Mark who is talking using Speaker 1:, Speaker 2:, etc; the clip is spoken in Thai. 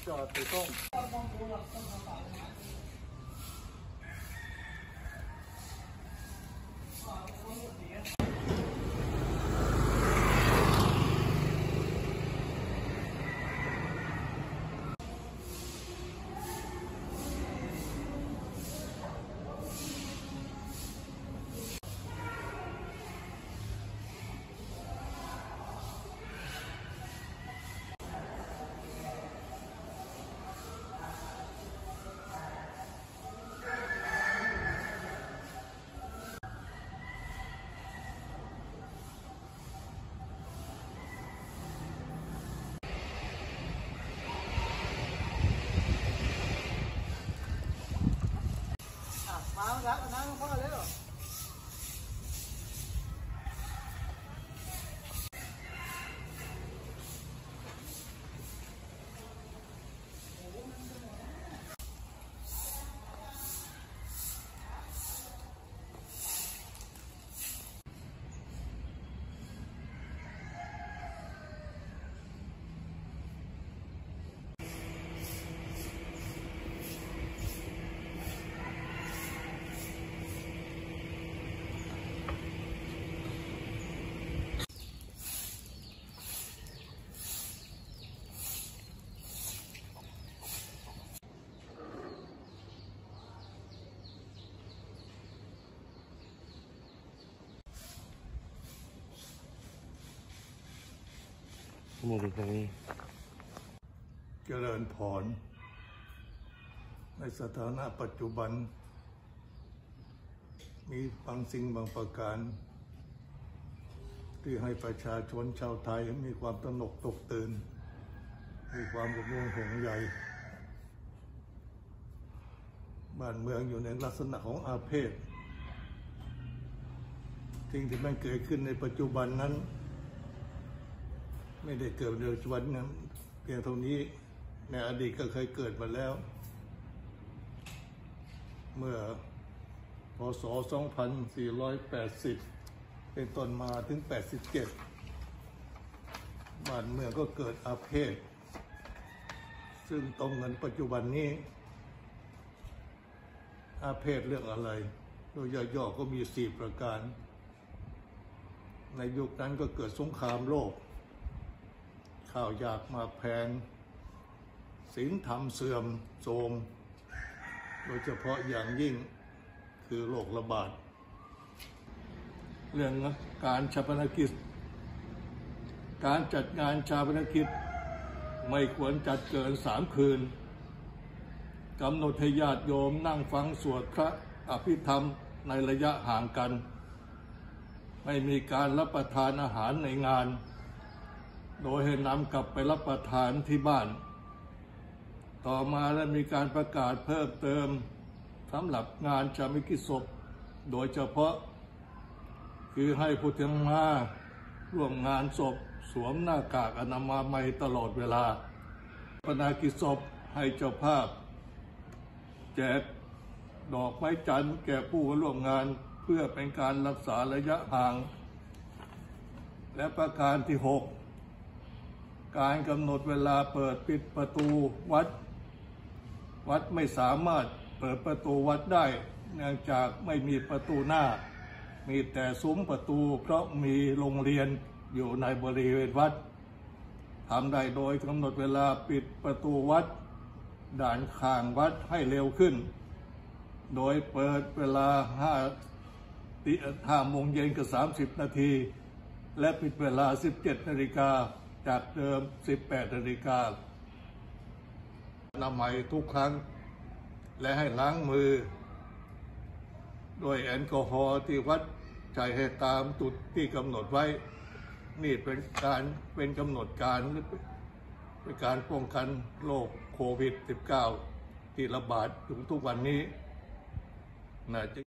Speaker 1: จอดสีส้มมาแล้วน้ำพ่อเร็ว
Speaker 2: มองไปตรงนี้
Speaker 1: เจริญพรในสถานะปัจจุบันมีบางสิ่งบางประการที่ให้ประชาชนชาวไทยมีความตระหนกตกตื่นมีความห่วงห่วงใยบ้านเมืองอยู่ในลักษณะของอาเพศสิ่งที่มันเกิดขึ้นในปัจจุบันนั้นไม่ได้เกิดในปัจจุบันนั้นเพียงเท่านี้ในอดีตก็เคยเกิดมาแล้วเมื่อพ.ศ. 2480เป็นต้นมาถึง87บ้านเมืองก็เกิดอาเพศซึ่งตรงกันปัจจุบันนี้อาเพศเรื่องอะไรโดยย่อๆก็มี4ประการในยุคนั้นก็เกิดสงครามโลกข้าวยากมาแพงศีลธรรมเสื่อมโทรมโดยเฉพาะอย่างยิ่งคือโรคระบาดเรื่องการชาปนกิจการจัดงานชาปนกิจไม่ควรจัดเกิน3 คืนกำหนดให้ญาติโยมนั่งฟังสวดพระอภิธรรมในระยะห่างกันไม่มีการรับประทานอาหารในงานโดยให้นำกลับไปรับประทานที่บ้านต่อมาและมีการประกาศเพิ่มเติมสำหรับงานชาปนกิจศพโดยเฉพาะคือให้ผู้ที่มาร่วมงานศพสวมหน้ากากอนามัยตลอดเวลาชาปนกิจศพให้เจ้าภาพแจกดอกไม้จันทร์แก่ผู้ร่วมงานเพื่อเป็นการรักษาระยะห่างและประการที่6การกำหนดเวลาเปิดปิดประตูวัดไม่สามารถเปิดประตูวัดได้เนื่องจากไม่มีประตูหน้ามีแต่ซุ้มประตูเพราะมีโรงเรียนอยู่ในบริเวณวัดทำได้โดยกำหนดเวลาปิดประตูวัดด่านข้างวัดให้เร็วขึ้นโดยเปิดเวลา5 โมงเย็นกับ30 นาทีและปิดเวลา 17 นาฬิกาจากเดิม 18 นาฬิกาอนามัยทุกครั้งและให้ล้างมือด้วยแอลกอฮอล์ที่วัดใช้ให้ตามจุดที่กำหนดไว้นี่เป็นกำหนดการเป็นการป้องกันโรคโควิด -19 ที่ระบาดถึงทุกวันนี้นะ